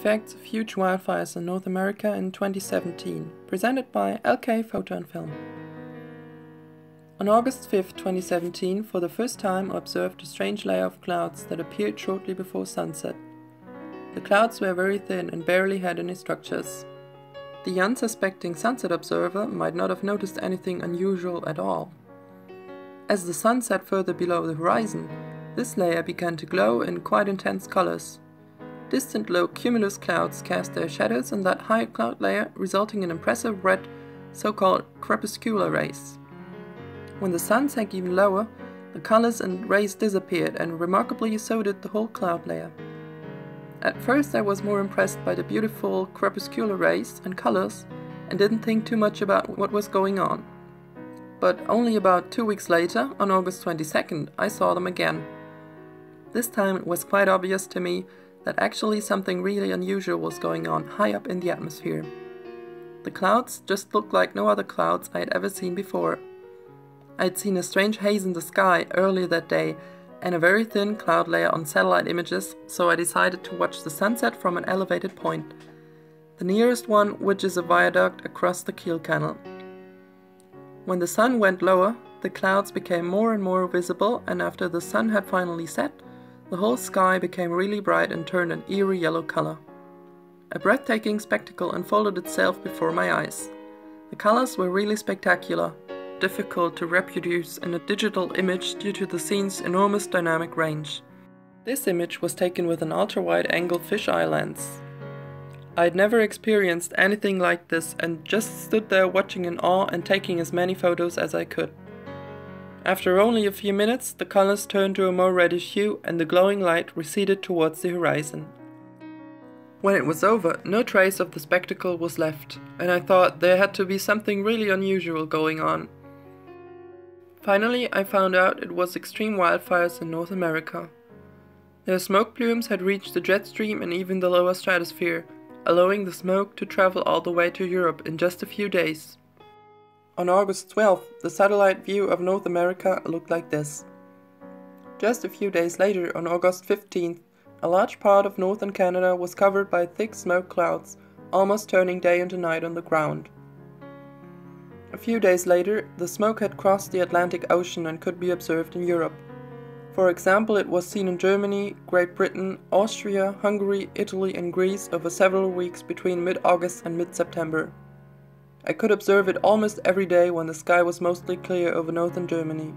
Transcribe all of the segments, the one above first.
effects of huge wildfires in North America in 2017, presented by LK Photo and Film. On August 5, 2017, for the first time I observed a strange layer of clouds that appeared shortly before sunset. The clouds were very thin and barely had any structures. The unsuspecting sunset observer might not have noticed anything unusual at all. As the sun set further below the horizon, this layer began to glow in quite intense colors. Distant low cumulus clouds cast their shadows on that high cloud layer, resulting in impressive red, so-called crepuscular rays. When the sun sank even lower, the colors and rays disappeared, and remarkably so did the whole cloud layer. At first I was more impressed by the beautiful crepuscular rays and colors and didn't think too much about what was going on. But only about 2 weeks later, on August 22nd, I saw them again. This time it was quite obvious to me that actually something really unusual was going on high up in the atmosphere. The clouds just looked like no other clouds I had ever seen before. I had seen a strange haze in the sky earlier that day and a very thin cloud layer on satellite images, so I decided to watch the sunset from an elevated point, the nearest one which is a viaduct across the Kiel Canal. When the sun went lower, the clouds became more and more visible, and after the sun had finally set, the whole sky became really bright and turned an eerie yellow color. A breathtaking spectacle unfolded itself before my eyes. The colors were really spectacular, difficult to reproduce in a digital image due to the scene's enormous dynamic range. This image was taken with an ultra-wide-angle fisheye lens. I had never experienced anything like this and just stood there watching in awe and taking as many photos as I could. After only a few minutes, the colors turned to a more reddish hue and the glowing light receded towards the horizon. When it was over, no trace of the spectacle was left, and I thought there had to be something really unusual going on. Finally, I found out it was extreme wildfires in North America. Their smoke plumes had reached the jet stream and even the lower stratosphere, allowing the smoke to travel all the way to Europe in just a few days. On August 12th, the satellite view of North America looked like this. Just a few days later, on August 15th, a large part of northern Canada was covered by thick smoke clouds, almost turning day into night on the ground. A few days later, the smoke had crossed the Atlantic Ocean and could be observed in Europe. For example, it was seen in Germany, Great Britain, Austria, Hungary, Italy and Greece over several weeks between mid-August and mid-September. I could observe it almost every day when the sky was mostly clear over northern Germany.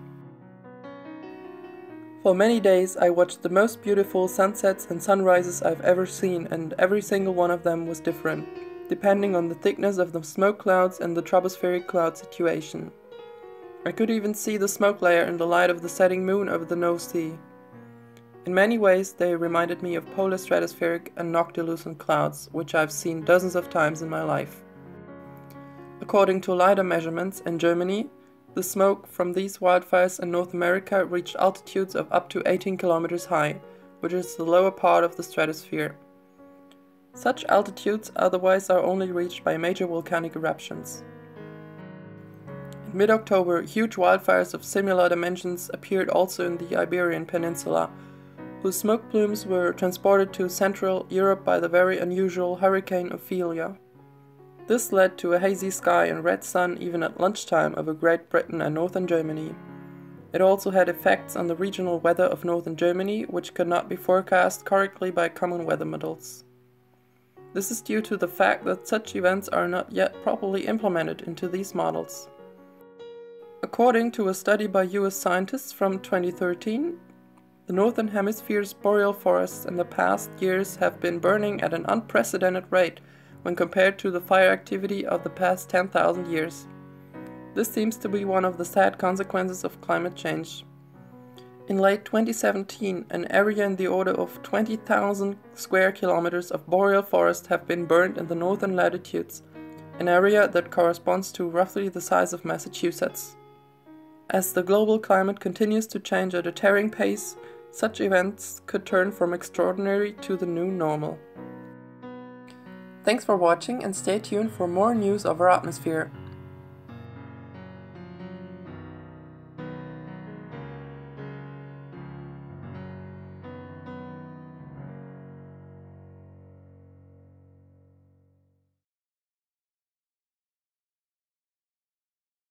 For many days I watched the most beautiful sunsets and sunrises I've ever seen, and every single one of them was different, depending on the thickness of the smoke clouds and the tropospheric cloud situation. I could even see the smoke layer in the light of the setting moon over the North Sea. In many ways they reminded me of polar stratospheric and noctilucent clouds, which I've seen dozens of times in my life. According to LiDAR measurements in Germany, the smoke from these wildfires in North America reached altitudes of up to 18 kilometers high, which is the lower part of the stratosphere. Such altitudes otherwise are only reached by major volcanic eruptions. In mid-October, huge wildfires of similar dimensions appeared also in the Iberian Peninsula, whose smoke plumes were transported to Central Europe by the very unusual Hurricane Ophelia. This led to a hazy sky and red sun even at lunchtime over Great Britain and northern Germany. It also had effects on the regional weather of northern Germany, which could not be forecast correctly by common weather models. This is due to the fact that such events are not yet properly implemented into these models. According to a study by US scientists from 2013, the Northern Hemisphere's boreal forests in the past years have been burning at an unprecedented rate when compared to the fire activity of the past 10,000 years. This seems to be one of the sad consequences of climate change. In late 2017, an area in the order of 20,000 square kilometers of boreal forest have been burned in the northern latitudes, an area that corresponds to roughly the size of Massachusetts. As the global climate continues to change at a tearing pace, such events could turn from extraordinary to the new normal. Thanks for watching and stay tuned for more news of our atmosphere.